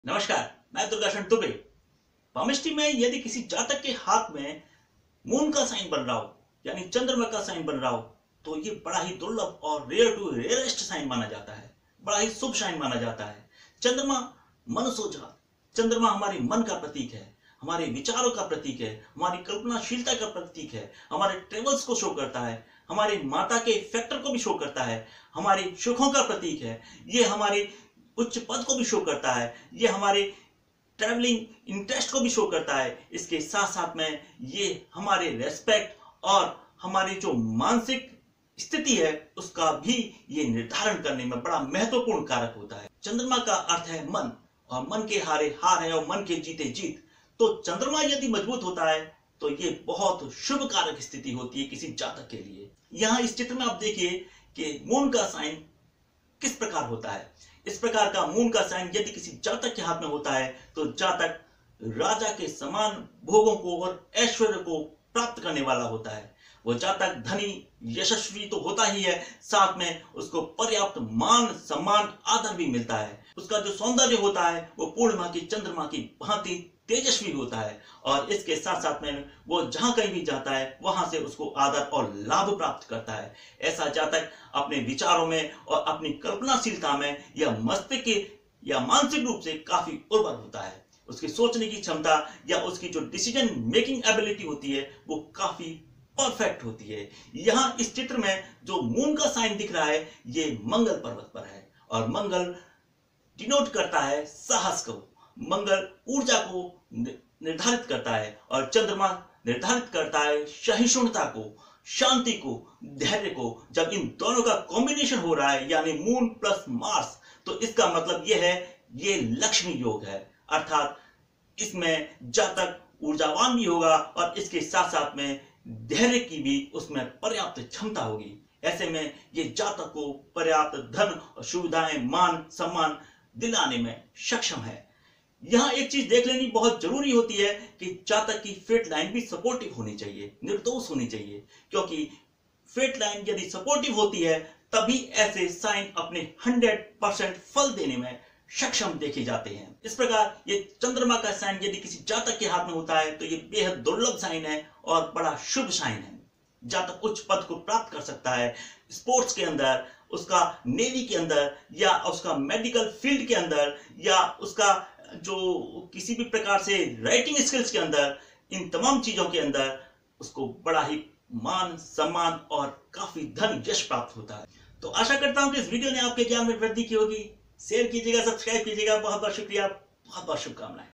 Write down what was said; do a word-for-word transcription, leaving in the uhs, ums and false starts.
नमस्कार, मैं दुर्गाशरण दुबे। पामिस्ट्री में यदि किसी जातक के हाथ में मून का साइन बन रहा हो, यानी चंद्रमा का साइन बन रहा हो, तो ये बड़ा ही दुर्लभ और रेयर टू रेयरेस्ट साइन माना जाता है। बड़ा ही शुभ साइन माना जाता है। चंद्रमा मनुष्योजात, चंद्रमा हमारे मन का प्रतीक है, हमारे विचारों का प्रतीक है, हमारी कल्पनाशीलता का प्रतीक है, हमारे ट्रेवल्स को शो करता है, हमारे माता के फैक्टर को भी शो करता है, हमारे सुखों का प्रतीक है। ये हमारे उच्च पद को भी शो करता है, ये हमारे ट्रैवलिंग इंटरेस्ट को भी शो करता है। इसके साथ साथ में ये हमारे रेस्पेक्ट और हमारी जो मानसिक स्थिति है उसका भी ये निर्धारण करने में बड़ा महत्वपूर्ण कारक होता है। चंद्रमा का अर्थ है मन, और मन के हारे हार है और मन के जीते जीत। तो चंद्रमा यदि मजबूत होता है तो ये बहुत शुभ कारक स्थिति होती है किसी जातक के लिए। यहाँ इस चित्र में आप देखिए कि मून का साइन किस प्रकार होता है। इस प्रकार का मून का साइन यदि किसी जातक के हाथ में होता है तो जातक राजा के समान भोगों को और ऐश्वर्य को प्राप्त करने वाला होता है। वो जातक धनी यशस्वी तो होता ही है, साथ में उसको पर्याप्त मान सम्मान आदर भी मिलता है। उसका जो सौंदर्य होता है वो पूर्णिमा की चंद्रमा की भांति तेजस्वी होता है, और इसके साथ साथ में वो जहां कहीं भी जाता है वहां से उसको आदर और लाभ प्राप्त करता है। ऐसा जातक अपने विचारों में और अपनी कल्पनाशीलता में या मस्तिष्क या मानसिक रूप से काफी उर्वर होता है। उसकी सोचने की क्षमता या उसकी जो डिसीजन मेकिंग एबिलिटी होती है वो काफी परफेक्ट होती है। यहाँ इस चित्र में जो मून का साइन दिख रहा है ये मंगल पर्वत पर है, और मंगल डिनोट करता है साहस को, मंगल ऊर्जा को निर्धारित करता है, और चंद्रमा निर्धारित करता है सहिष्णुता को, शांति को, धैर्य को। जब इन दोनों का कॉम्बिनेशन हो रहा है यानी मून प्लस मार्स, तो इसका मतलब यह है ये लक्ष्मी योग है, अर्थात इसमें जातक ऊर्जावान भी होगा और इसके साथ साथ में धैर्य की भी उसमें पर्याप्त क्षमता होगी। ऐसे में ये जातक को पर्याप्त धन और सुविधाएं, मान सम्मान दिलाने में सक्षम है। यहाँ एक चीज देख लेनी बहुत जरूरी होती है कि जातक की फेट लाइन भी सपोर्टिव होनी चाहिए, निर्दोष होनी चाहिए, क्योंकि फेट लाइन यदि सपोर्टिव होती है तभी ऐसे साइन अपने हंड्रेड परसेंट फल देने में सक्षम देखे जाते हैं। इस प्रकार ये चंद्रमा का साइन यदि किसी जातक के हाथ में होता है तो ये बेहद दुर्लभ साइन है और बड़ा शुभ साइन है। जातक उच्च पद को प्राप्त कर सकता है स्पोर्ट्स के अंदर, उसका नेवी के अंदर, या उसका मेडिकल फील्ड के अंदर, या उसका जो किसी भी प्रकार से राइटिंग स्किल्स के अंदर। इन तमाम चीजों के अंदर उसको बड़ा ही मान सम्मान और काफी धन यश प्राप्त होता है। तो आशा करता हूं कि इस वीडियो ने आपके ज्ञान में वृद्धि की होगी। शेयर कीजिएगा, सब्सक्राइब कीजिएगा। बहुत बहुत शुक्रिया, बहुत बहुत शुभकामनाएं।